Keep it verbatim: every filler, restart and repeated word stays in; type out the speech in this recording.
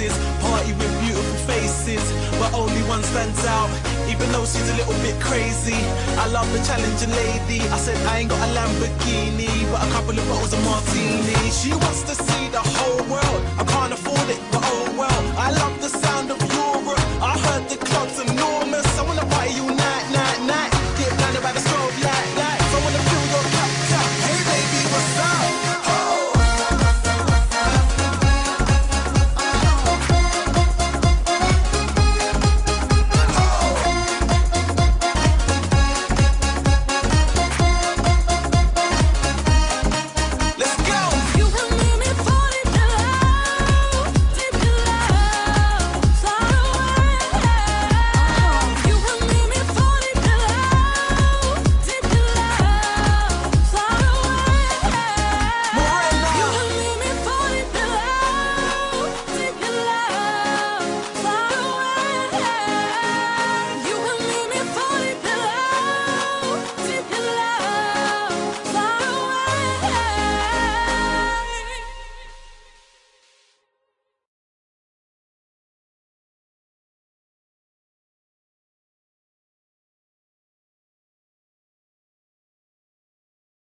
places, party with beautiful faces, but only one stands out, even though she's a little bit crazy. I love the challenging lady. I said I ain't got a Lamborghini, but a couple of bottles of martini. She wants to see the whole world. I can't afford it, but oh well.